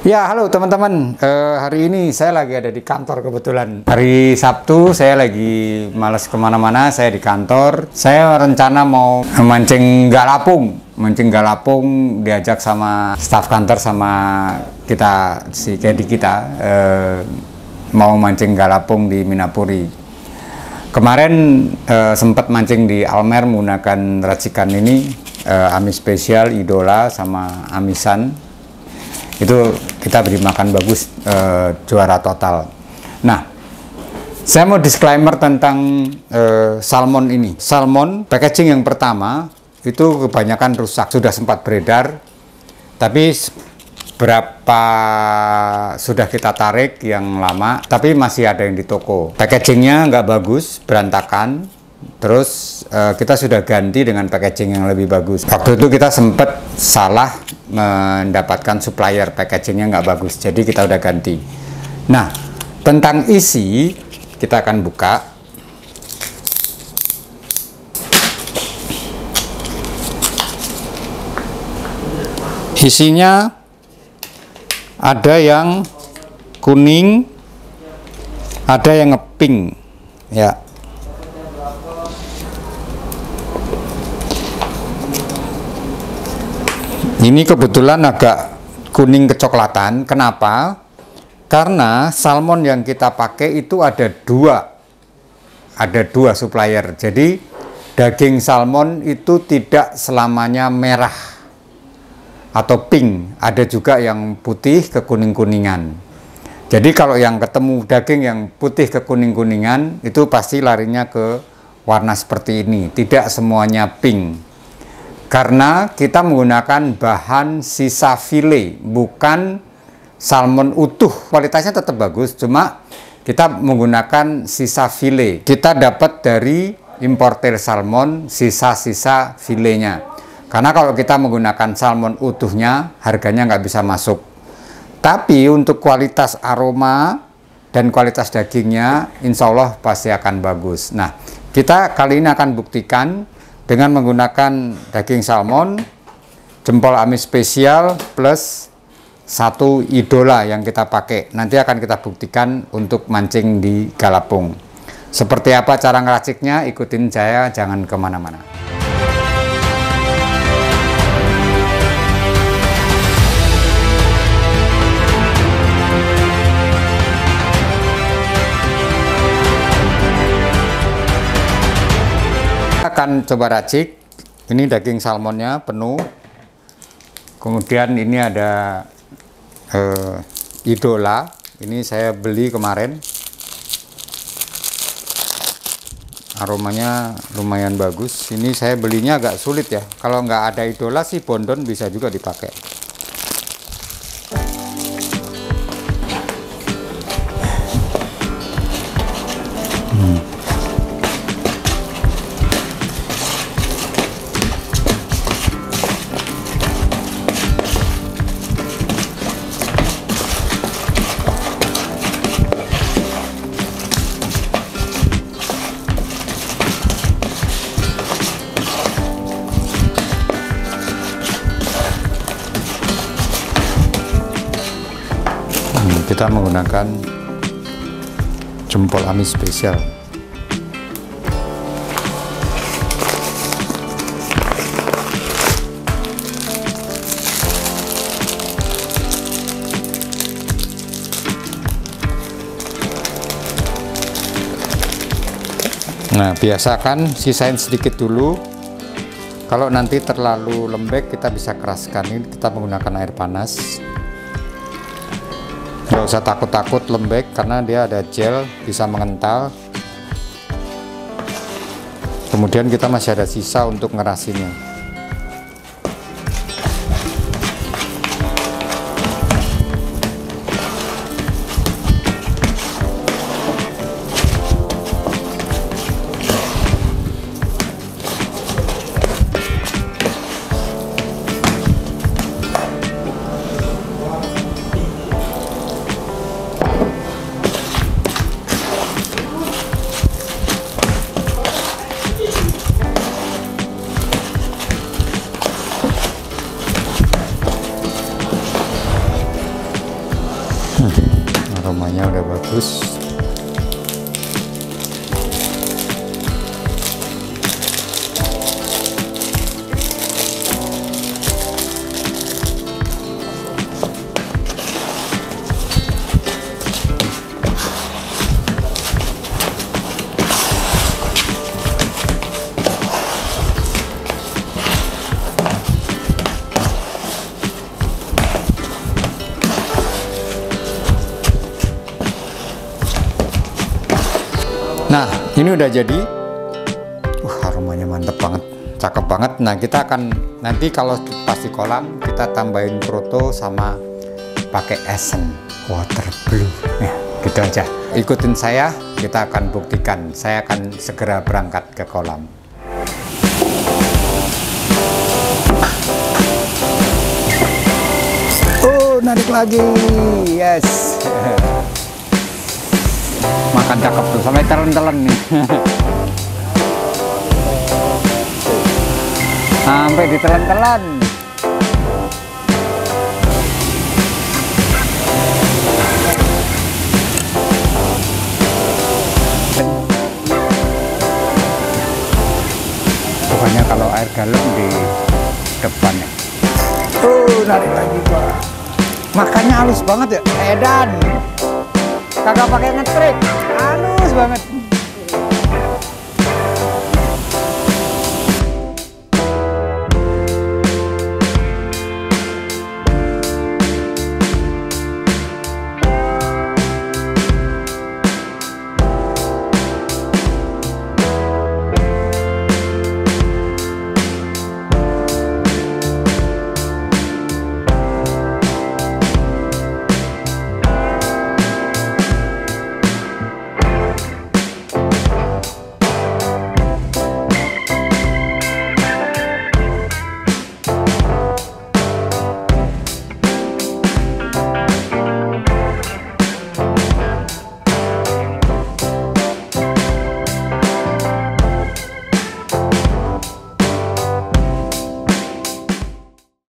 Ya, halo teman-teman. Hari ini saya lagi ada di kantor kebetulan. Hari Sabtu saya lagi males kemana-mana, saya di kantor. Saya rencana mau mancing galapung. Mancing galapung diajak sama staf kantor sama kita, si Kedi kita. Mau mancing galapung di Minapuri. Kemarin sempat mancing di Almer menggunakan racikan ini, amis spesial, idola, sama amisan. Itu kita beri makan bagus, juara total. Nah, saya mau disclaimer tentang salmon ini. Salmon packaging yang pertama itu kebanyakan rusak, sudah sempat beredar, tapi berapa sudah kita tarik yang lama, tapi masih ada yang di toko. Packagingnya nggak bagus, berantakan. Terus kita sudah ganti dengan packaging yang lebih bagus. Waktu itu kita sempat salah mendapatkan supplier, packagingnya nggak bagus, jadi kita udah ganti. Nah, tentang isi kita akan buka. Isinya ada yang kuning, ada yang ngepink, ya. Ini kebetulan agak kuning kecoklatan. Kenapa? Karena salmon yang kita pakai itu ada dua supplier. Jadi daging salmon itu tidak selamanya merah atau pink. Ada juga yang putih ke kuning-kuningan. Jadi kalau yang ketemu daging yang putih ke kuning-kuningan itu pasti larinya ke warna seperti ini. Tidak semuanya pink. Karena kita menggunakan bahan sisa file, bukan salmon utuh. Kualitasnya tetap bagus, cuma kita menggunakan sisa file. Kita dapat dari importer salmon sisa-sisa filenya. Karena kalau kita menggunakan salmon utuhnya, harganya nggak bisa masuk. Tapi untuk kualitas aroma dan kualitas dagingnya, insya Allah pasti akan bagus. Nah, kita kali ini akan buktikan dengan menggunakan daging salmon, jempol amis spesial, plus satu idola yang kita pakai. Nanti akan kita buktikan untuk mancing di galapung. Seperti apa cara ngeraciknya? Ikutin saya, jangan kemana-mana. Akan coba racik. Ini daging salmonnya penuh, kemudian ini ada idola, ini saya beli kemarin, aromanya lumayan bagus. Ini saya belinya agak sulit ya, kalau nggak ada idola sih bondon bisa juga dipakai. Kita menggunakan jempol amis spesial. Nah, biasakan sisain sedikit dulu. Kalau nanti terlalu lembek kita bisa keraskan. Ini kita menggunakan air panas. Nggak usah takut-takut lembek karena dia ada gel, bisa mengental. Kemudian kita masih ada sisa untuk ngerasinnya. Warnanya udah bagus. Nah, ini udah jadi. Aromanya mantep banget, cakep banget. Nah, kita akan nanti kalau pas di kolam kita tambahin proto sama pakai esen water blue. Nah, gitu aja. Ikutin saya, kita akan buktikan. Saya akan segera berangkat ke kolam. Oh, narik lagi. Yes. Makan cakep tuh, sampai telen-telen nih. Sampai ditelen-telen. Pokoknya kalau air galon di depannya. Narik lagi Pak. Makannya halus banget ya, edan. Kagak pakai ngetrik, halus banget.